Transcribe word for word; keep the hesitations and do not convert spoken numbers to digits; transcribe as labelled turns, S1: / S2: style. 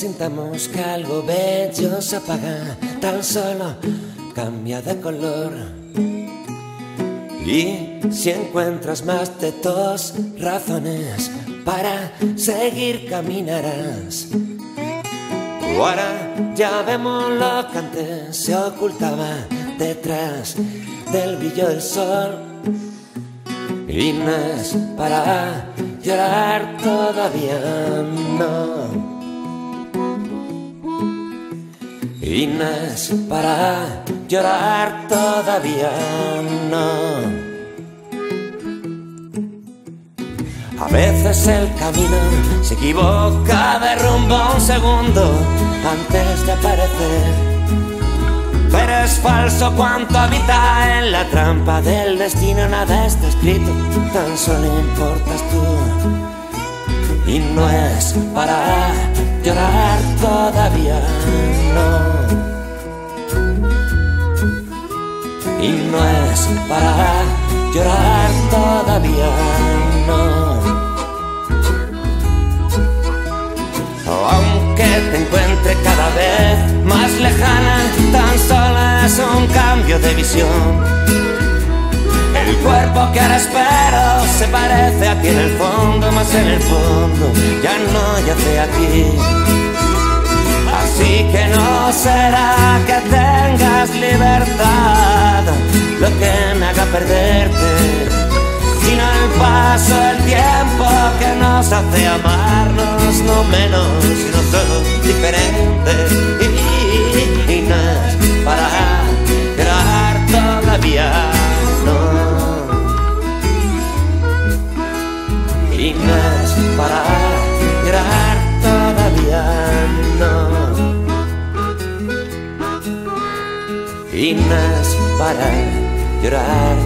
S1: sintamos que algo bello se apaga, tan solo cambia de color. Y si encuentras más de dos razones para seguir, caminarás. Ahora ya vemos lo que antes se ocultaba detrás del brillo del sol. Y no es para llorar, todavía no. Y no es para llorar, todavía no. A veces el camino se equivoca de rumbo un segundo antes de aparecer, pero es falso cuanto habita en la trampa del destino. Nada está escrito, tan solo importas tú. Y no es para llorar, todavía no. Y no es para llorar, todavía no. Aunque te encuentre cada vez más lejana, tan solo es un cambio de visión. El cuerpo que ahora espero se parece a ti en el fondo, mas en el fondo ya no yace aquí. Así que no será que tengas libertad lo que me haga perderte, sino el paso del tiempo que nos hace amarnos, no menos, sino solo diferentes. Y, y, y no es para llorar, todavía no. Y no es para llorar, todavía no. Y no es para llorar,